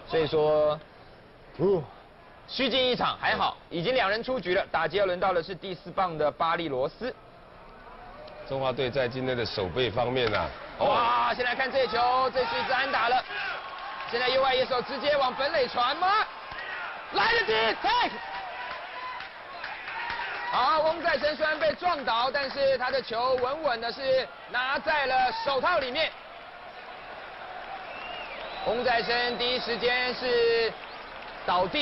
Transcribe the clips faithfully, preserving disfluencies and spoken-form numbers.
所以说，哦，虚惊一场，还好，已经两人出局了。打击要轮到的是第四棒的巴利罗斯。 中华队在今天的守备方面啊， 哇，先来看这球，这是一支安打了。现在右外野手直接往本垒传吗？来得及 ，take。好，翁再生虽然被撞倒，但是他的球稳稳的是拿在了手套里面。翁再生第一时间是倒地，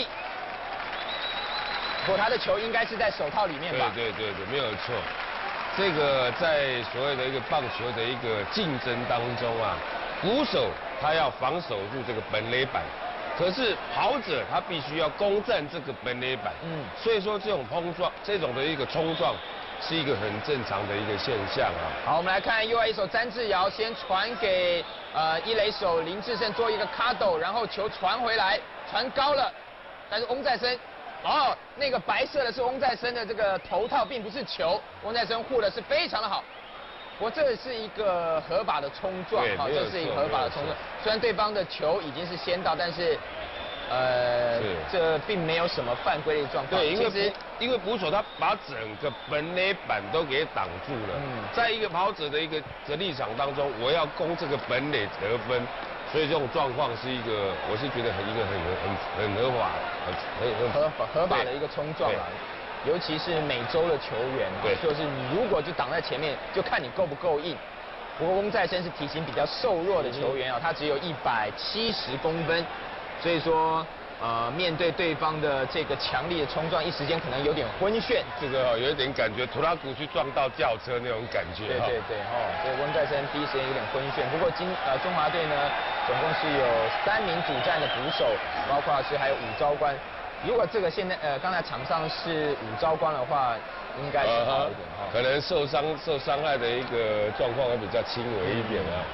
不过他的球应该是在手套里面吧？ 对对对对，没有错。这个在所谓的一个棒球的一个竞争当中啊，捕手他要防守住这个本垒板。可是跑者他必须要攻占这个本垒板，嗯，所以说这种碰撞，这种的一个冲撞，是一个很正常的一个现象啊。 好，我们来看右外一手詹志尧先传给呃一垒手林志胜做一个卡斗，然后球传回来，传高了，但是翁再生，哦，那个白色的是翁再生的这个头套，并不是球，翁再生护的是非常的好。不过这是一个合法的冲撞，好，这是一个合法的冲撞。虽然对方的球已经是先到，但是，呃，这并没有什么犯规的状况。 对，因为捕因为捕手他把整个本垒板都给挡住了。嗯，在一个跑者的一个的立场当中，我要攻这个本垒得分，所以这种状况是一个，我是觉得很一个很很很合法、很很合法合法的一个冲撞啊。尤其是美洲的球员，对，就是你如果就挡在前面，就看你够不够硬。不过翁再生是体型比较瘦弱的球员啊，他只有一百七十公分，所以说呃面对对方的这个强力的冲撞，一时间可能有点昏眩。 这个、哦、有一点感觉，图拉古去撞到轿车那种感觉。 对对对，哦，所以翁再生第一时间有点昏眩。不过今呃中华队呢，总共是有三名主战的捕手，包括是还有武昭官。如果这个现在呃刚才场上是武昭官的话，应该是好一点哈、 呃。可能受伤受伤害的一个状况会比较轻微一点啊。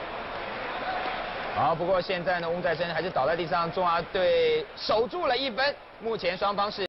好，不过现在呢，翁再生还是倒在地上，中华队守住了一分，目前双方是。